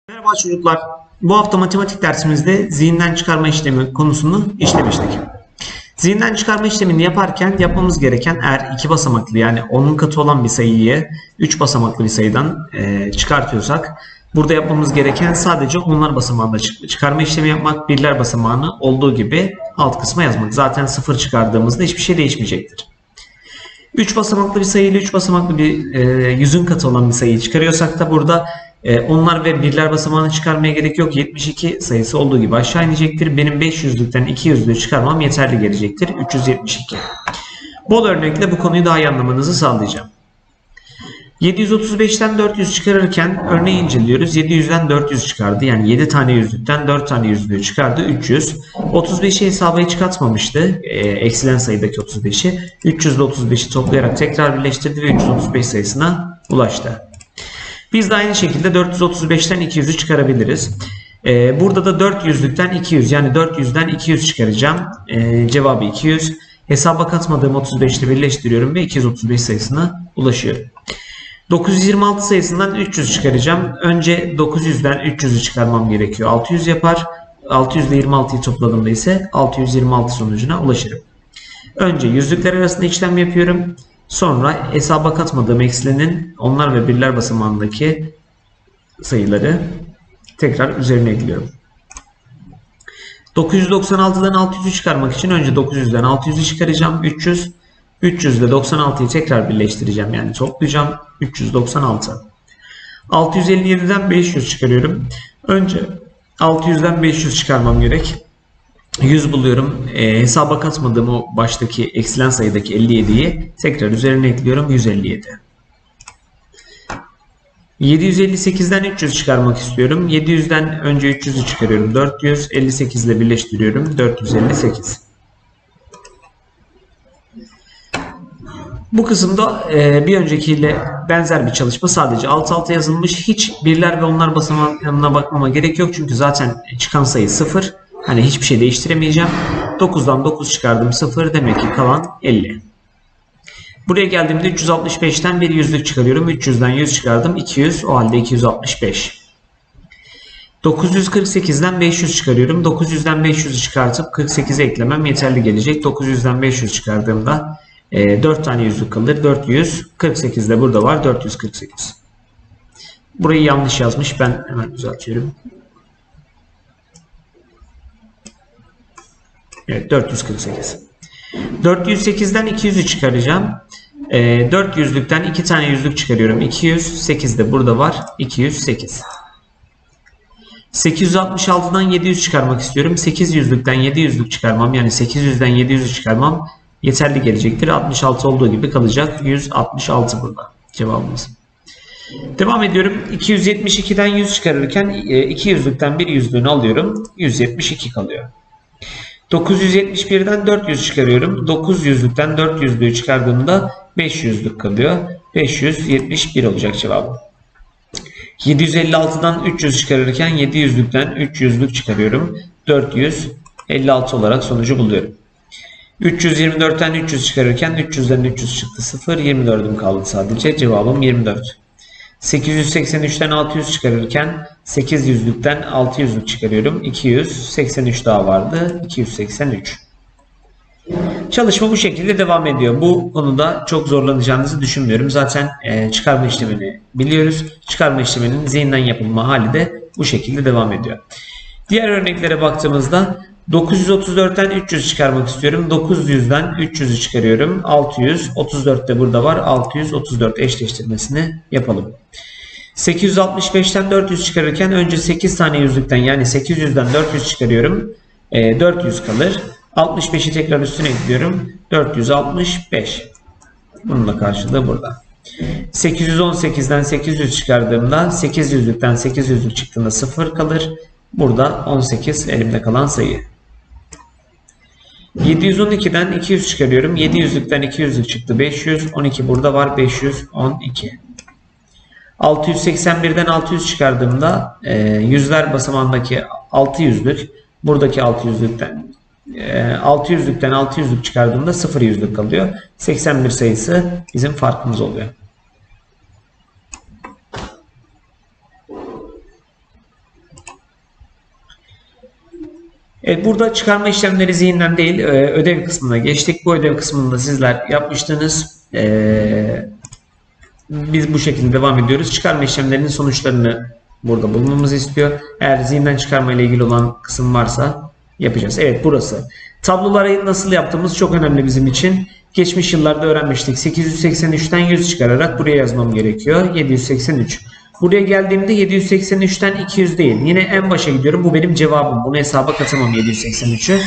Merhaba çocuklar. Bu hafta matematik dersimizde zihinden çıkarma işlemi konusunu işlemiştik. Zihinden çıkarma işlemini yaparken yapmamız gereken eğer iki basamaklı yani 10'un katı olan bir sayıyı 3 basamaklı bir sayıdan çıkartıyorsak burada yapmamız gereken sadece onlar basamağında çıkarma işlemi yapmak, birler basamağını olduğu gibi alt kısma yazmak. Zaten 0 çıkardığımızda hiçbir şey değişmeyecektir. 3 basamaklı bir sayı ile 3 basamaklı bir yüzün katı olan bir sayıyı çıkarıyorsak da burada onlar ve birler basamağını çıkarmaya gerek yok. 72 sayısı olduğu gibi aşağı inecektir. Benim 500'lükten 200'lüğü çıkarmam yeterli gelecektir. 372. Bol örnekle bu konuyu daha iyi anlamanızı sağlayacağım. 735'ten 400 çıkarırken örneği inceliyoruz. 700'den 400 çıkardı. Yani 7 tane yüzlükten 4 tane yüzlüğü çıkardı. 300. 35'i hesaba hiç katmamıştı. Eksilen sayıdaki 35'i. 300 ile 35'i toplayarak tekrar birleştirdi ve 335 sayısına ulaştı. Biz de aynı şekilde 435'ten 200'ü çıkarabiliriz. Burada da 400'lükten 200 yani 400'den 200 çıkaracağım. Cevabı 200. Hesaba katmadığım 35 ile birleştiriyorum ve 235 sayısına ulaşıyorum. 926 sayısından 300 çıkaracağım. Önce 900'den 300'ü çıkarmam gerekiyor. 600 yapar. 600 ile 26'yı topladığımda ise 626 sonucuna ulaşırım. Önce yüzlükler arasında işlem yapıyorum. Sonra hesaba katmadığım eksilenin onlar ve birler basamağındaki sayıları tekrar üzerine ekliyorum. 996'dan 600'ü çıkarmak için önce 900'den 600'ü çıkaracağım. 300. 300 ile 96'yı tekrar birleştireceğim. Yani toplayacağım. 396. 657'den 500 çıkarıyorum. Önce 600'den 500 çıkarmam gerek. 100 buluyorum. Hesaba katmadığım o baştaki eksilen sayıdaki 57'yi tekrar üzerine ekliyorum. 157. 758'den 300 çıkarmak istiyorum. 700'den önce 300'ü çıkarıyorum. 458 ile birleştiriyorum. 458. Bu kısımda bir öncekiyle benzer bir çalışma, sadece alt alta yazılmış. Hiç birler ve onlar basamağına bakmama gerek yok. Çünkü zaten çıkan sayı 0. Hani hiçbir şey değiştiremeyeceğim. 9'dan 9 çıkardım 0. Demek ki kalan 50. Buraya geldiğimde 365'ten bir yüzlük çıkarıyorum. 300'den 100 çıkardım. 200. O halde 265. 948'den 500 çıkarıyorum. 900'den 500'ü çıkartıp 48'e eklemem yeterli gelecek. 900'den 500 çıkardığımda 4 tane yüzlük kalır. 400. 48 de burada var. 448. Burayı yanlış yazmış. Ben hemen düzeltiyorum. Evet, 448. 408'den 200'ü çıkaracağım. 400'lükten 2 tane yüzlük çıkarıyorum. 208 de burada var. 208. 866'dan 700 çıkarmak istiyorum. 800'lükten 700'lük çıkarmam, yani 800'den 700'ü çıkarmam yeterli gelecektir. 66 olduğu gibi kalacak. 166 burada cevabımız. Devam ediyorum. 272'den 100 çıkarırken 200'lükten bir yüzlüğünü alıyorum. 172 kalıyor. 971'den 400 çıkarıyorum. 900'lükten 400'lüğü çıkardığımda 500'lük kalıyor. 571 olacak cevabım. 756'dan 300 çıkarırken 700'lükten 300'lük çıkarıyorum. 456 olarak sonucu buluyorum. 324'ten 300 çıkarırken 300'den 300 çıktı 0. 24'üm kaldı sadece. Cevabım 24. 883'ten 600 çıkarırken 800'lükten 600'lük çıkarıyorum. 283 daha vardı. 283. Çalışma bu şekilde devam ediyor. Bu konuda çok zorlanacağınızı düşünmüyorum. Zaten çıkarma işlemini biliyoruz. Çıkarma işleminin zihinden yapılma hali de bu şekilde devam ediyor. Diğer örneklere baktığımızda 934'ten 300 çıkarmak istiyorum. 900'den 300'ü çıkarıyorum. 600. 34 de burada var. 634 eşleştirmesini yapalım. 865'ten 400 çıkarırken önce 8 tane yüzlükten, yani 800'den 400 çıkarıyorum. 400 kalır. 65'i tekrar üstüne ekliyorum. 465. Bunun da karşılığı burada. 818'den 800 çıkardığımda 800'lükten 800'lük çıktığında 0 kalır. Burada 18 elimde kalan sayı. 712'den 200 çıkarıyorum. 700'lükten 200'lük çıktı 500. 12 burada var. 512. 681'den 600 çıkardığımda yüzler basamağındaki 600'lük, buradaki 600'lükten 600'lük çıkardığımda 0 yüzlük kalıyor. 81 sayısı bizim farkımız oluyor. Evet, burada çıkarma işlemleri zihinden değil, ödev kısmına geçtik. Bu ödev kısmında sizler yapmıştınız. Biz bu şekilde devam ediyoruz. Çıkarma işlemlerinin sonuçlarını burada bulmamızı istiyor. Eğer zihinden çıkarma ile ilgili olan kısım varsa yapacağız. Evet, burası. Tabloları nasıl yaptığımız çok önemli bizim için. Geçmiş yıllarda öğrenmiştik. 883'ten 100 çıkararak buraya yazmam gerekiyor. 783. Buraya geldiğimde 783'ten 200 değil. Yine en başa gidiyorum. Bu benim cevabım. Bunu hesaba katamam 783'ü.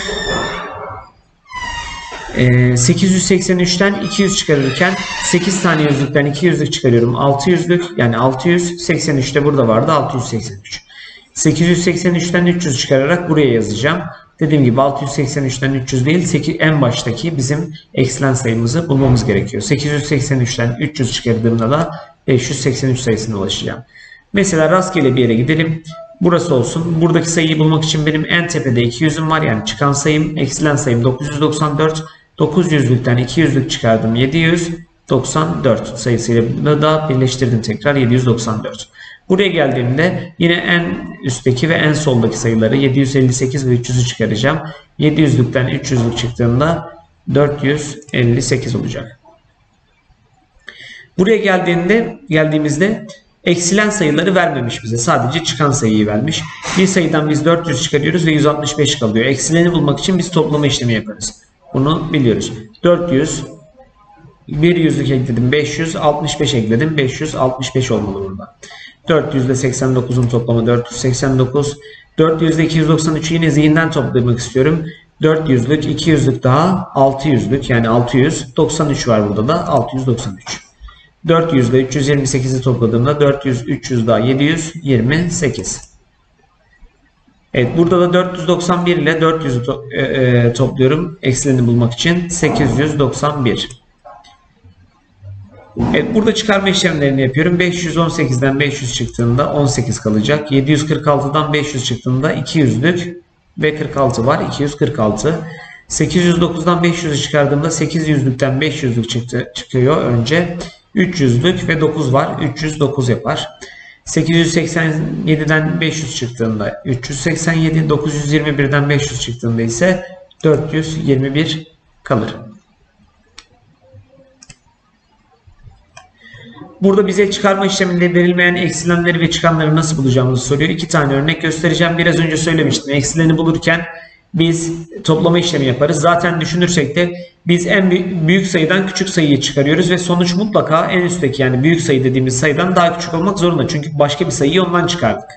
883'ten 200 çıkarırken 8 tane yüzlükten 200'lük çıkarıyorum. 600'lük, yani 683'te burada vardı, 683. 883'ten 300 çıkararak buraya yazacağım. Dediğim gibi 683'ten 300 değil, en baştaki bizim eksilen sayımızı bulmamız gerekiyor. 883'ten 300 çıkardığımda da 583 sayısına ulaşacağım. Mesela rastgele bir yere gidelim. Burası olsun. Buradaki sayıyı bulmak için benim en tepede 200'üm var. Yani çıkan sayım, eksilen sayım 994. 900'lükten 200'lük çıkardım, 794 sayısıyla da birleştirdim tekrar, 794. Buraya geldiğimde yine en üstteki ve en soldaki sayıları 758 ve 300'ü çıkaracağım. 700'lükten 300'lük çıktığında 458 olacak. Buraya geldiğimizde eksilen sayıları vermemiş bize. Sadece çıkan sayıyı vermiş. Bir sayıdan biz 400 çıkarıyoruz ve 165 kalıyor. Eksileni bulmak için biz toplama işlemi yaparız. Bunu biliyoruz. 400, bir yüzlük ekledim 500, 65 ekledim 565 olmalı burada. 400 ile 89'un toplamı 489. 400 ile 293'ü yine zihinden toplamak istiyorum. 400'lük, 200'lük daha 600'lük, yani 693 var burada da 693. 400 ile 328'i topladığımda 400, 300 daha 728. Evet, burada da 491 ile 400'ü topluyorum eksileni bulmak için, 891. Evet, burada çıkarma işlemlerini yapıyorum. 518'den 500 çıktığında 18 kalacak. 746'dan 500 çıktığında 200'lük ve 46 var. 246. 809'dan 500'ü çıkardığımda 800'lükten 500'lük çıkıyor önce. 300'lük ve 9 var. 309 yapar. 887'den 500 çıktığında 387, 921'den 500 çıktığında ise 421 kalır. Burada bize çıkarma işleminde verilmeyen eksilenleri ve çıkanları nasıl bulacağımızı soruyor. 2 tane örnek göstereceğim. Biraz önce söylemiştim. Eksileni bulurken biz toplama işlemi yaparız. Zaten düşünürsek de biz en büyük sayıdan küçük sayıyı çıkarıyoruz ve sonuç mutlaka en üstteki, yani büyük sayı dediğimiz sayıdan daha küçük olmak zorunda. Çünkü başka bir sayıyı ondan çıkardık.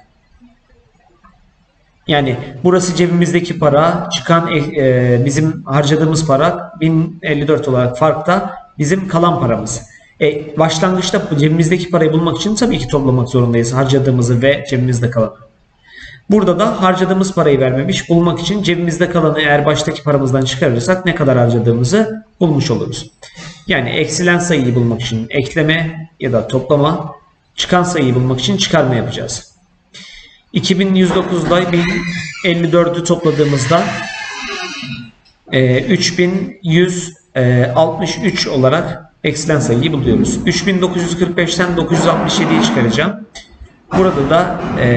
Yani burası cebimizdeki para, çıkan bizim harcadığımız para 1054 olarak farkta bizim kalan paramız. Başlangıçta cebimizdeki parayı bulmak için tabii ki toplamak zorundayız, harcadığımızı ve cebimizde kalanı. Burada da harcadığımız parayı vermemiş. Bulmak için cebimizde kalanı eğer baştaki paramızdan çıkarırsak ne kadar harcadığımızı bulmuş oluruz. Yani eksilen sayıyı bulmak için ekleme ya da toplama, çıkan sayıyı bulmak için çıkarma yapacağız. 2109'da 1054'ü topladığımızda 3163 olarak eksilen sayıyı buluyoruz. 3945'ten 967'yi çıkaracağım. Burada da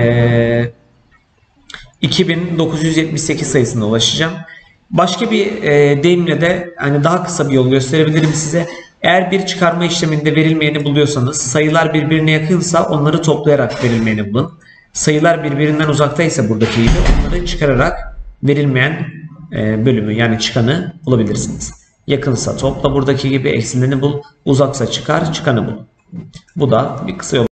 2978 sayısına ulaşacağım. Başka bir deyimle de hani daha kısa bir yol gösterebilirim size. Eğer bir çıkarma işleminde verilmeyeni buluyorsanız, sayılar birbirine yakınsa onları toplayarak verilmeyeni bulun. Sayılar birbirinden uzaktaysa buradaki gibi onları çıkararak verilmeyen bölümü, yani çıkanı bulabilirsiniz. Yakınsa topla buradaki gibi, eksileni bul, uzaksa çıkar, çıkanı bul. Bu da bir kısa yol.